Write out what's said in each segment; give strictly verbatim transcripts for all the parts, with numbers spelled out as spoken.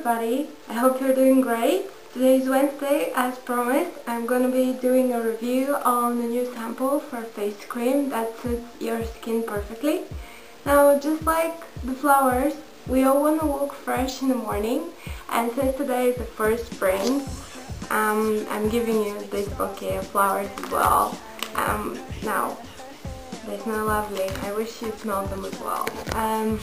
everybody, I hope you're doing great. Today is Wednesday, as promised. I'm going to be doing a review on a new sample for face cream that suits your skin perfectly. Now, just like the flowers, we all want to look fresh in the morning, and since today is the first spring, um, I'm giving you this bouquet of flowers as well. Um, now, they smell lovely. I wish you smelled them as well. Um,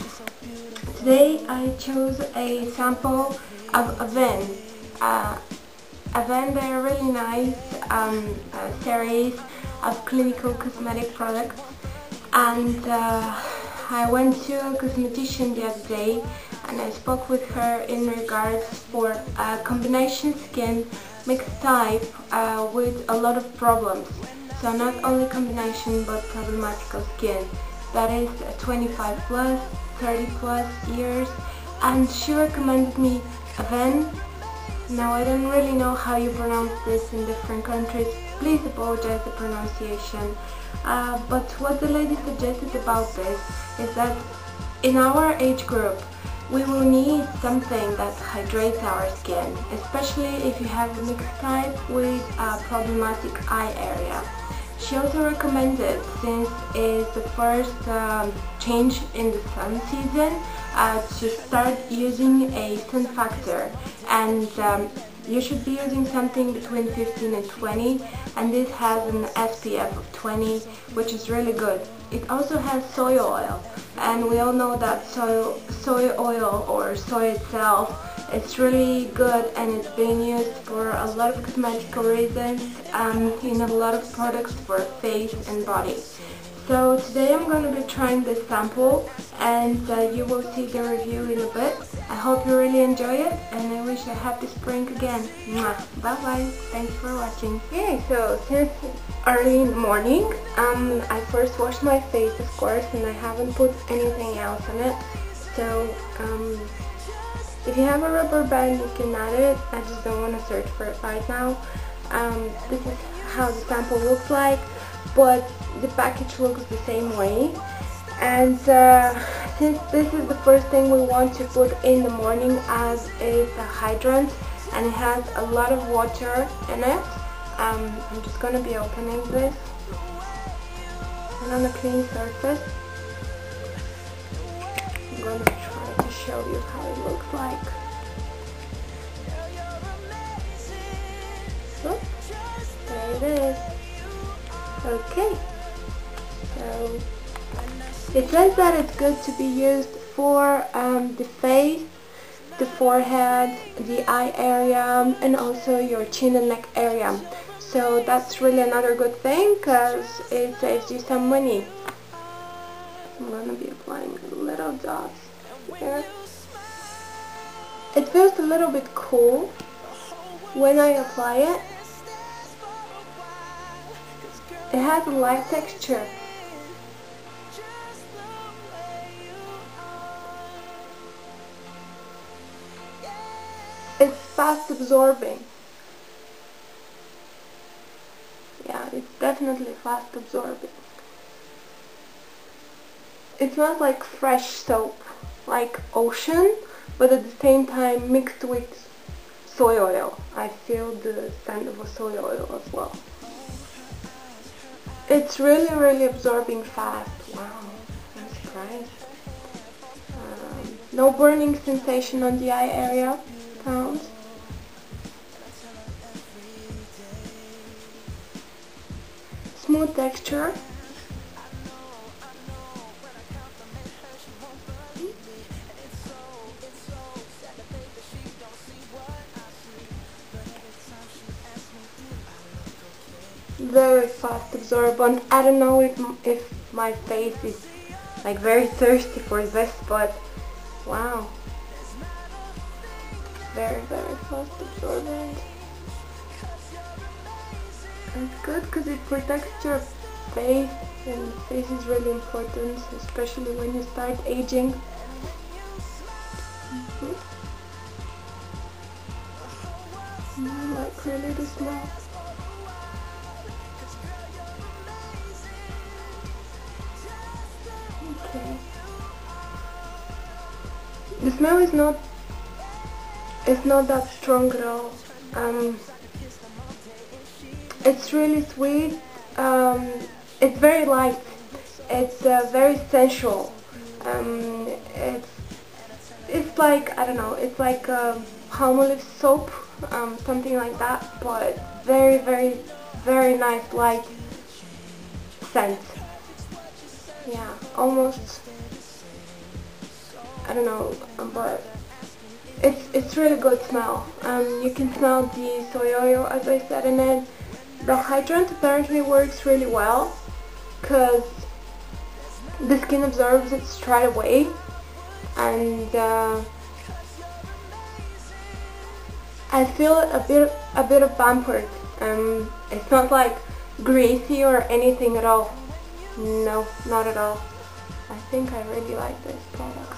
today I chose a sample of Avène. Uh, Avène, they are really nice um, uh, series of clinical cosmetic products, and uh, I went to a cosmetician the other day and I spoke with her in regards for a combination skin mixed type uh, with a lot of problems. So not only combination but problematical skin, that is twenty-five plus, thirty plus years, and she recommended me Avène. Now I don't really know how you pronounce this in different countries, please apologize the pronunciation, uh, but what the lady suggested about this is that in our age group we will need something that hydrates our skin, especially if you have a mixed type with a problematic eye area. She also recommended, since it's the first um, change in the sun season, uh, to start using a sun factor, and um, you should be using something between fifteen and twenty, and this has an S P F of twenty, which is really good. It also has soy oil, and we all know that soy, soy oil or soy itself, it's really good, and it's being used for a lot of cosmetic reasons um, in a lot of products for face and body. So today I'm going to be trying this sample, and uh, you will see the review in a bit. I hope you really enjoy it, and I wish you a happy spring again. Mwah. Bye bye, thanks for watching. Okay, so since early in the morning, um, I first washed my face, of course, and I haven't put anything else on it. So um, if you have a rubber band, you can add it. I just don't want to search for it right now. Um, this is how the sample looks like, but the package looks the same way. And uh, since this is the first thing we want to put in the morning, as it's a hydrant and it has a lot of water in it, um, I'm just going to be opening this and on a clean surface. I'm going to try to show you how it looks like. Look, there it is. Okay, so it says that it's good to be used for um, the face, the forehead, the eye area, and also your chin and neck area. So that's really another good thing, because it saves you some money. I'm going to be applying little dots here. It feels a little bit cool when I apply it. It has a light texture. It's fast absorbing. Yeah, it's definitely fast absorbing. It smells like fresh soap, like ocean, but at the same time mixed with soy oil. I feel the scent of a soy oil as well. It's really, really absorbing fast. Wow, I'm surprised. Um, no burning sensation on the eye area found. Smooth texture. Very fast absorbent. I don't know if, if my face is like very thirsty for this, but wow, very very fast absorbent. It's good because it protects your face, and face is really important, especially when you start aging. Mm-hmm. I like really the smell. Okay. The smell is not it's not that strong at all. Um, it's really sweet. Um, it's very light. It's uh, very sensual. Um, it's it's like, I don't know, it's like a palmolive soap, um, something like that, but very very very nice light scent. Yeah, almost, I don't know, but it's it's really good smell. Um, you can smell the soy oil, as I said in it. The hydrant apparently works really well because the skin absorbs it straight away, and uh, I feel a bit a bit of pampered. Um, it's not like greasy or anything at all. No, not at all. I think I really like this product.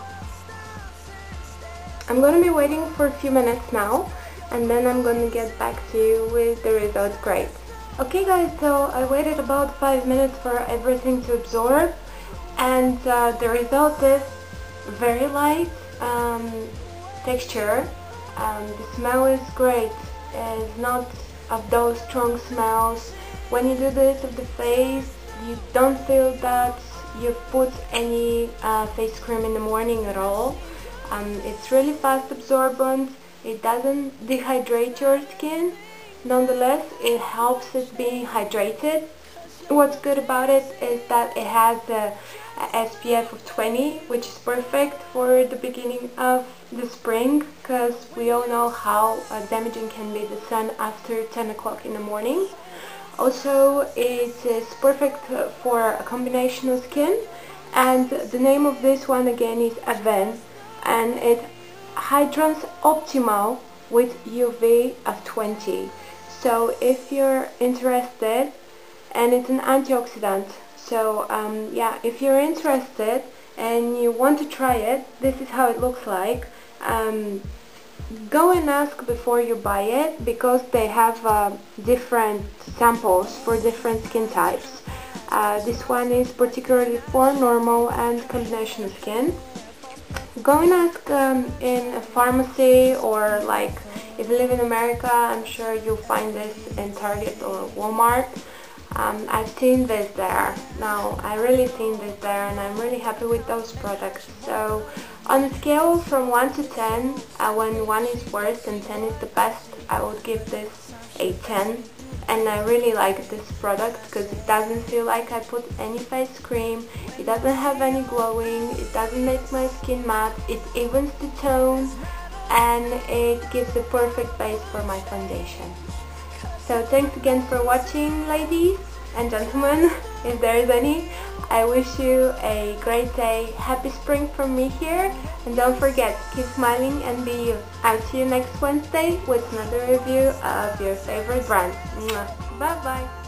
I'm gonna be waiting for a few minutes now, and then I'm gonna get back to you with the result. Great. Okay guys, so I waited about five minutes for everything to absorb, and uh, the result is very light um, texture. Um, the smell is great. It's not of those strong smells. When you do this of the face, you don't feel that you put any uh, face cream in the morning at all. Um, it's really fast absorbent. It doesn't dehydrate your skin. Nonetheless, it helps it being hydrated. What's good about it is that it has a, a S P F of twenty, which is perfect for the beginning of the spring, because we all know how uh, damaging can be the sun after ten o'clock in the morning. Also, it is perfect for a combination of skin, and the name of this one again is Avène, and it hydrants optimal with U V of twenty. So if you're interested, and it's an antioxidant, so um, yeah, if you're interested and you want to try it, this is how it looks like. Um, go and ask before you buy it, because they have uh, different samples for different skin types. Uh, this one is particularly for normal and combination skin. Go and ask um, in a pharmacy, or like if you live in America, I'm sure you'll find this in Target or Walmart. Um, I've seen this there. Now, I really seen this there, and I'm really happy with those products. So, on a scale from one to ten, uh, when one is worst and ten is the best, I would give this a ten. And I really like this product because it doesn't feel like I put any face cream, it doesn't have any glowing, it doesn't make my skin matte, it evens the tone, and it gives the perfect base for my foundation. So thanks again for watching, ladies and gentlemen, if there is any. I wish you a great day, happy spring from me here, and don't forget, keep smiling and be you. I'll see you next Wednesday with another review of your favorite brand. Bye bye!